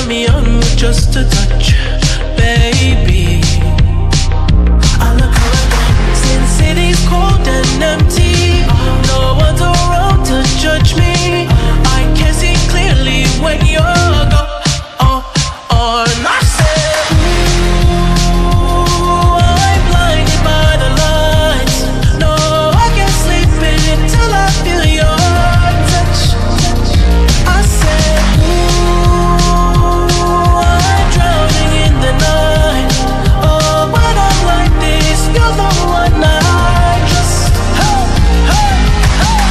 me on with just a touch, baby. I look around, since city's cold and empty, no one's around to judge me. I can see clearly when you're gone. And I said, ooh, I'm blinded by the lights. No, I can't sleep until I feel your touch. I said, ooh, I'm drowning in the night. Oh, when I'm like this, you're the one I just, hey, hey, hey.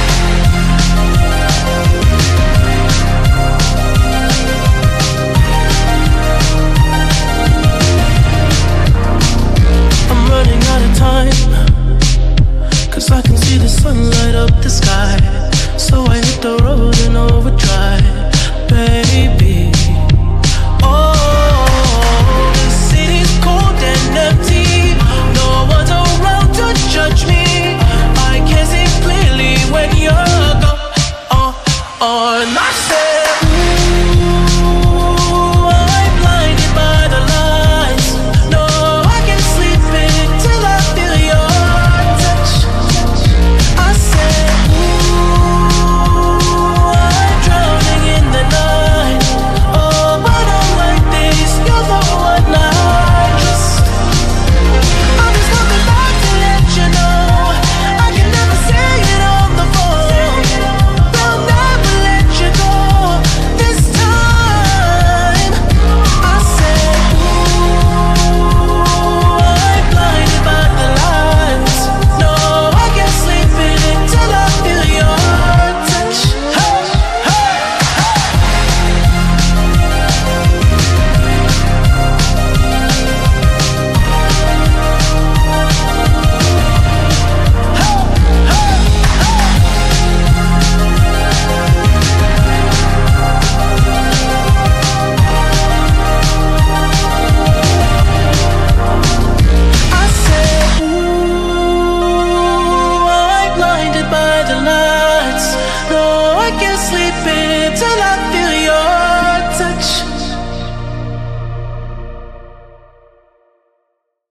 I'm running out of time, 'cause I can see the sun light up the sky. So I hit the road in overdrive, baby. Oh, the city's cold and empty, no one's around to judge me. I can see clearly when you're gone. And I said, ooh, I'm blinded by the lights. No, I can't sleep until I feel your touch. I said, ooh, I'm drowning in the night. Oh, when I'm like this, you're the one I just, I'm just coming back to let you know I can never say it on the phone. They'll never let you go this time. I said, ooh, I'm blinded by the lights. No, I can't sleep until I feel your touch. Hey, hey, I said, ooh, I'm blinded by the lights. No, I can't sleep